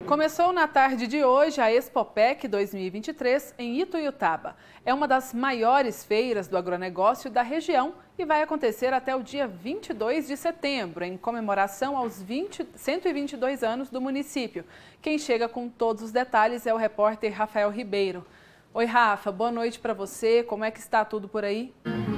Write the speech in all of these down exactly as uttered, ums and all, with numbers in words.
Começou na tarde de hoje a Expopec dois mil e vinte e três em Ituiutaba. É uma das maiores feiras do agronegócio da região e vai acontecer até o dia vinte e dois de setembro, em comemoração aos vinte, cento e vinte e dois anos do município. Quem chega com todos os detalhes é o repórter Rafael Ribeiro. Oi, Rafa, boa noite para você. Como é que está tudo por aí?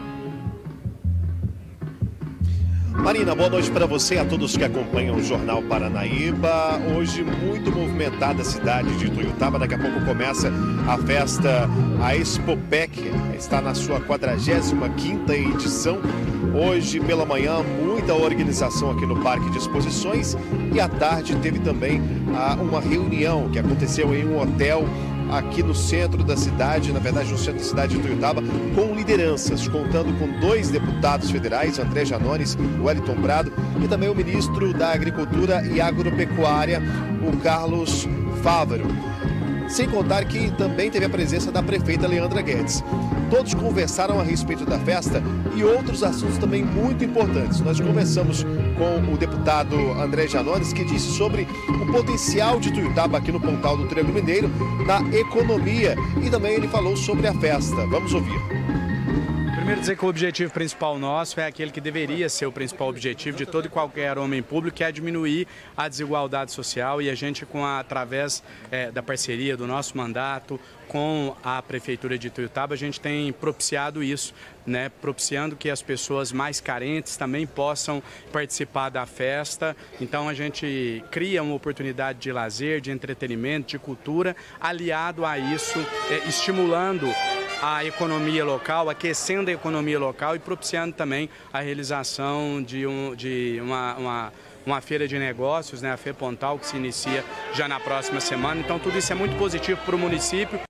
Marina, boa noite para você e a todos que acompanham o Jornal Paranaíba. Hoje muito movimentada a cidade de Ituiutaba. Daqui a pouco começa a festa, a Expopec. Está na sua quadragésima quinta edição. Hoje pela manhã, muita organização aqui no Parque de Exposições. E à tarde teve também ah, uma reunião que aconteceu em um hotel aqui no centro da cidade, na verdade no centro da cidade de Ituiutaba, com lideranças, contando com dois deputados federais, André Janones, Wellington Prado, e também o ministro da Agricultura e Agropecuária, o Carlos Fávaro. Sem contar que também teve a presença da prefeita Leandra Guedes. Todos conversaram a respeito da festa e outros assuntos também muito importantes. Nós conversamos com o deputado André Janones, que disse sobre o potencial de Ituiutaba aqui no Pontal do Triângulo Mineiro na economia. E também ele falou sobre a festa. Vamos ouvir. Primeiro dizer que o objetivo principal nosso é aquele que deveria ser o principal objetivo de todo e qualquer homem público, que é diminuir a desigualdade social, e a gente, com a, através é, da parceria do nosso mandato com a Prefeitura de Ituiutaba, a gente tem propiciado isso, né? Propiciando que as pessoas mais carentes também possam participar da festa. Então a gente cria uma oportunidade de lazer, de entretenimento, de cultura, aliado a isso, é, estimulando a economia local, aquecendo a economia local e propiciando também a realização de, um, de uma, uma, uma feira de negócios, né, a FEPontal, que se inicia já na próxima semana. Então tudo isso é muito positivo para o município.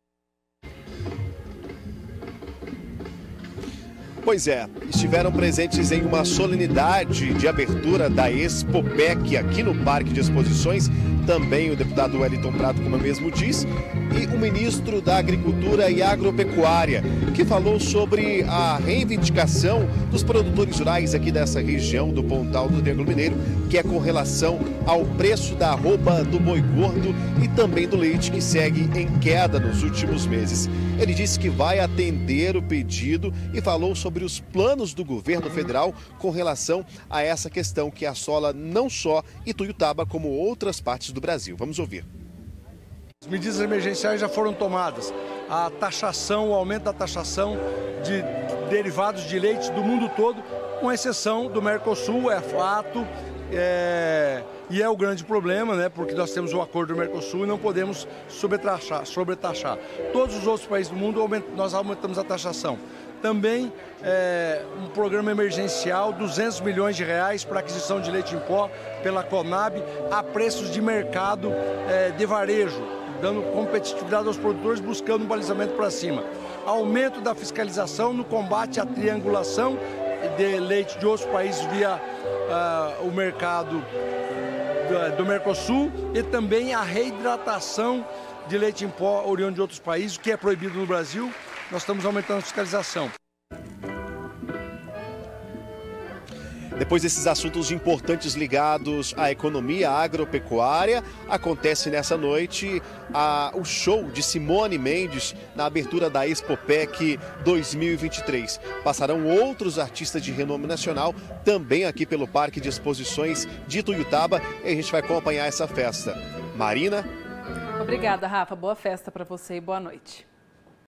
Pois é, estiveram presentes em uma solenidade de abertura da Expopec aqui no Parque de Exposições, também o deputado Wellington Prado, como eu mesmo disse, e o ministro da Agricultura e Agropecuária, que falou sobre a reivindicação dos produtores rurais aqui dessa região do Pontal do Triângulo Mineiro, que é com relação ao preço da arroba do boi gordo e também do leite, que segue em queda nos últimos meses. Ele disse que vai atender o pedido e falou sobre os planos do governo federal com relação a essa questão que assola não só Ituiutaba, como outras partes do Brasil. Vamos ouvir. As medidas emergenciais já foram tomadas. A taxação, o aumento da taxação de derivados de leite do mundo todo, com exceção do Mercosul, é fato. É, e é o grande problema, né? Porque nós temos o acordo do Mercosul e não podemos sobretaxar, sobretaxar. Todos os outros países do mundo nós aumentamos a taxação. Também é, um programa emergencial, duzentos milhões de reais para aquisição de leite em pó pela Conab a preços de mercado é, de varejo, dando competitividade aos produtores, buscando um balizamento para cima. Aumento da fiscalização no combate à triangulação de leite de outros países via uh, o mercado do, do Mercosul, e também a reidratação de leite em pó oriundo de outros países, que é proibido no Brasil. Nós estamos aumentando a fiscalização. Depois desses assuntos importantes ligados à economia agropecuária, acontece nessa noite a, o show de Simone Mendes na abertura da Expopec dois mil e vinte e três. Passarão outros artistas de renome nacional também aqui pelo Parque de Exposições de Ituiutaba, e a gente vai acompanhar essa festa. Marina? Obrigada, Rafa. Boa festa para você e boa noite.